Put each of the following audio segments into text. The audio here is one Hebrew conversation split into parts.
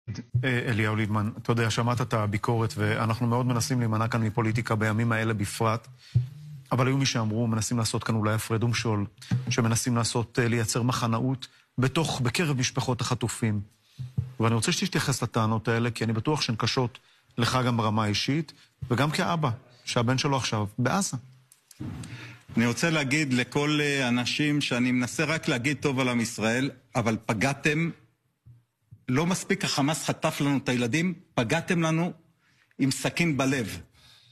אליהו ליבמן, אתה יודע, שמעת את הביקורת, ואנחנו מאוד מנסים להימנע כאן מפוליטיקה בימים האלה בפרט, אבל היו מי שאמרו, מנסים לעשות כאן אולי הפרד ומשול, שמנסים לייצר מחנאות בקרב משפחות החטופים. ואני רוצה שתתייחס לטענות האלה, כי אני בטוח שהן קשות לך גם ברמה האישית, וגם כאבא, שהבן שלו עכשיו בעזה. אני רוצה להגיד לכל אנשים שאני מנסה רק להגיד טוב על עם ישראל, אבל פגעתם, לא מספיק החמאס חטף לנו את הילדים, פגעתם לנו עם סכין בלב.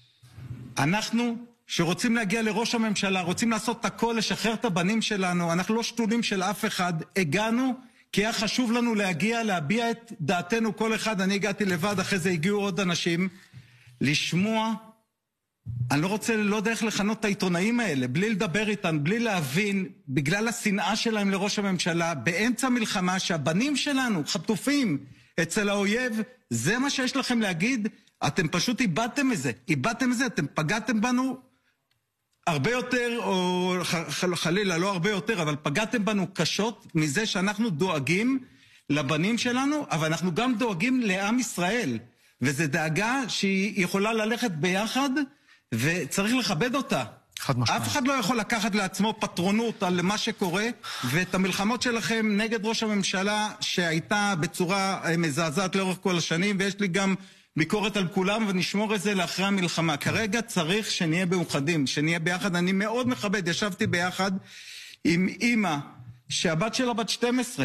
אנחנו שרוצים להגיע לראש הממשלה, רוצים לעשות את הכל, לשחרר את הבנים שלנו, אנחנו לא שתולים של אף אחד, הגענו כי היה חשוב לנו להביע את דעתנו כל אחד, אני הגעתי לבד, אחרי זה הגיעו עוד אנשים, לשמוע, אני לא יודע איך לכנות את העיתונאים האלה, בלי לדבר איתם, בלי להבין, בגלל השנאה שלהם לראש הממשלה, באמצע מלחמה שהבנים שלנו חטופים אצל האויב, זה מה שיש לכם להגיד? אתם פשוט איבדתם את זה, אתם פגעתם בנו הרבה יותר, או חלילה לא הרבה יותר, אבל פגעתם בנו קשות מזה שאנחנו דואגים לבנים שלנו, אבל אנחנו גם דואגים לעם ישראל, וזו דאגה שהיא יכולה ללכת ביחד, וצריך לכבד אותה. אף אחד לא יכול לקחת לעצמו פטרונות על מה שקורה, ואת המלחמות שלכם נגד ראש הממשלה שהייתה בצורה מזעזעת לאורך כל השנים, ויש לי גם ביקורת על כולם, ונשמור את זה לאחרי המלחמה. כרגע צריך שנהיה מאוחדים, שנהיה ביחד. אני מאוד מכבד, ישבתי ביחד עם אמא שהבת שלה בת 12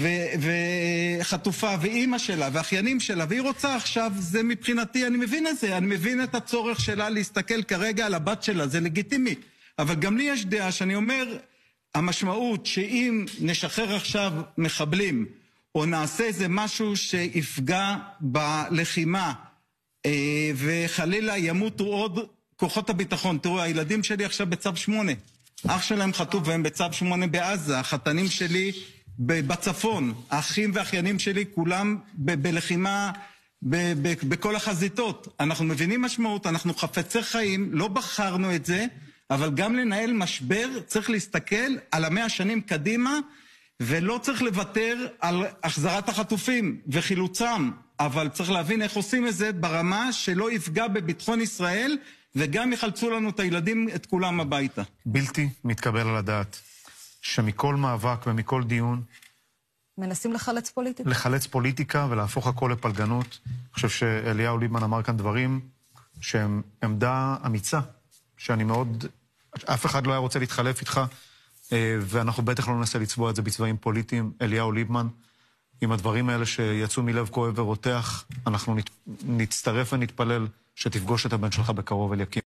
וחטופה, ואימא שלה ואחיינים שלה, והיא רוצה עכשיו, זה מבחינתי, אני מבין את זה, אני מבין את הצורך שלה להסתכל כרגע על הבת שלה, זה לגיטימי, אבל גם לי יש דעה שאני אומר, המשמעות שאם נשחרר עכשיו מחבלים, או נעשה איזה משהו שיפגע בלחימה, וחלילה ימותו עוד כוחות הביטחון. תראו, הילדים שלי עכשיו בצו 8, אח שלהם חטוף והם בצו 8 בעזה, החתנים שלי בצפון, האחים והאחיינים שלי כולם בלחימה בכל החזיתות. אנחנו מבינים משמעות, אנחנו חפצי חיים, לא בחרנו את זה, אבל גם לנהל משבר צריך להסתכל על 100 שנים קדימה, ולא צריך לוותר על החזרת החטופים וחילוצם, אבל צריך להבין איך עושים את זה ברמה שלא יפגע בביטחון ישראל, וגם יחלצו לנו את הילדים, את כולם הביתה. בלתי מתקבל על הדעת שמכל מאבק ומכל דיון מנסים לחלץ פוליטיקה ולהפוך הכל לפלגנות. אני חושב שאליהו ליבמן אמר כאן דברים שהם עמדה אמיצה, שאני מאוד, אף אחד לא היה רוצה להתחלף איתך, ואנחנו בטח לא ננסה לצבוע את זה בצבעים פוליטיים. אליהו ליבמן, עם הדברים האלה שיצאו מלב כואב ורותח, אנחנו נצטרף ונתפלל שתפגוש את הבן שלך בקרוב, אליקים.